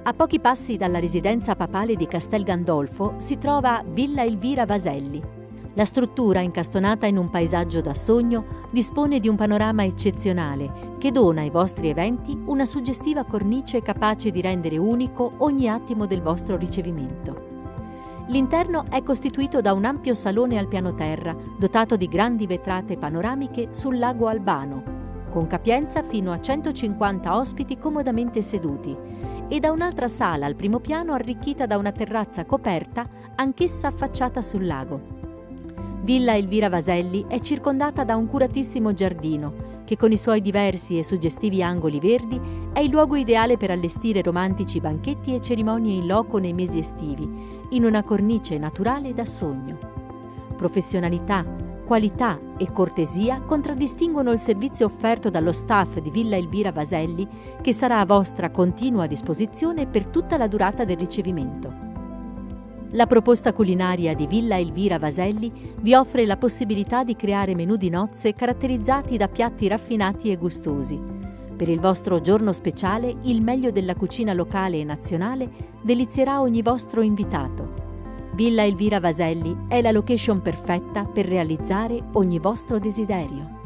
A pochi passi dalla residenza papale di Castel Gandolfo si trova Villa Elvira Vaselli. La struttura, incastonata in un paesaggio da sogno, dispone di un panorama eccezionale che dona ai vostri eventi una suggestiva cornice capace di rendere unico ogni attimo del vostro ricevimento. L'interno è costituito da un ampio salone al piano terra, dotato di grandi vetrate panoramiche sul lago Albano, con capienza fino a 150 ospiti comodamente seduti, e da un'altra sala al primo piano arricchita da una terrazza coperta, anch'essa affacciata sul lago. Villa Elvira Vaselli è circondata da un curatissimo giardino che, con i suoi diversi e suggestivi angoli verdi, è il luogo ideale per allestire romantici banchetti e cerimonie in loco nei mesi estivi, in una cornice naturale da sogno. Professionalità, qualità e cortesia contraddistinguono il servizio offerto dallo staff di Villa Elvira Vaselli, che sarà a vostra continua disposizione per tutta la durata del ricevimento. La proposta culinaria di Villa Elvira Vaselli vi offre la possibilità di creare menù di nozze caratterizzati da piatti raffinati e gustosi. Per il vostro giorno speciale, il meglio della cucina locale e nazionale delizierà ogni vostro invitato. Villa Elvira Vaselli è la location perfetta per realizzare ogni vostro desiderio.